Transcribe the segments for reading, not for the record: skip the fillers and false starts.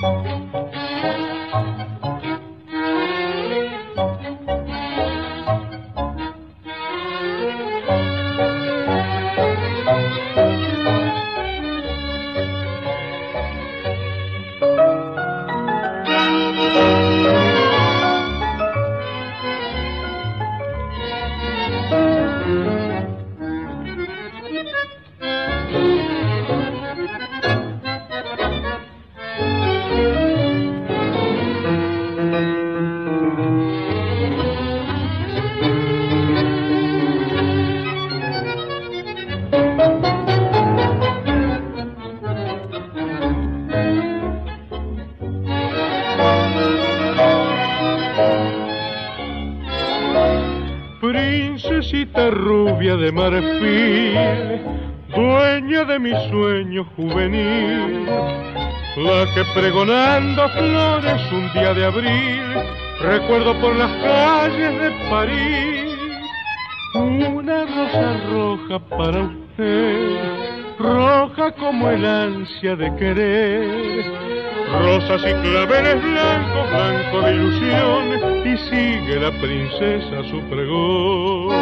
Princesita rubia de marfil, dueña de mi sueño juvenil, la que pregonando flores un día de abril, recuerdo por las calles de París. Una rosa roja para usted, roja como el ansia de querer, rosas y claveles blancos, blanco de ilusión, y sigue la princesa su pregón.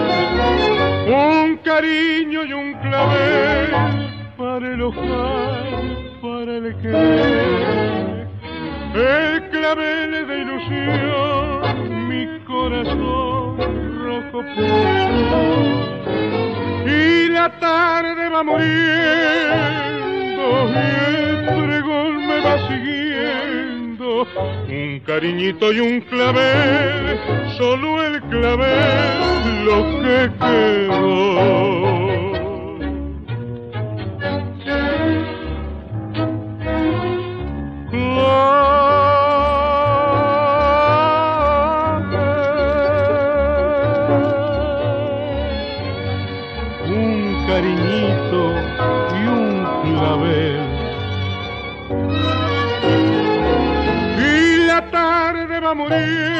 Un cariño y un clavel para el ojal, para el querer, el clavel de ilusión, mi corazón rojo puso, y la tarde va muriendo y el pregón me va siguiendo. Un cariñito y un clavel, solo el clavel lo que quedó. Un cariñito y un clavel, y la tarde va muriendo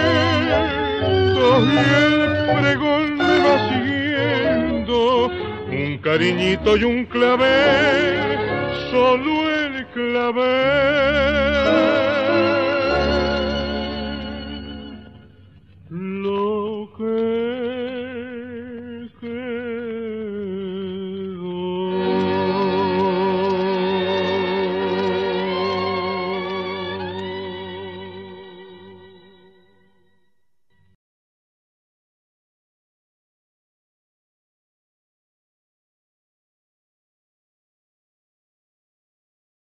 y el pregón me va siguiendo. Un cariñito y un clavel, solo el clavel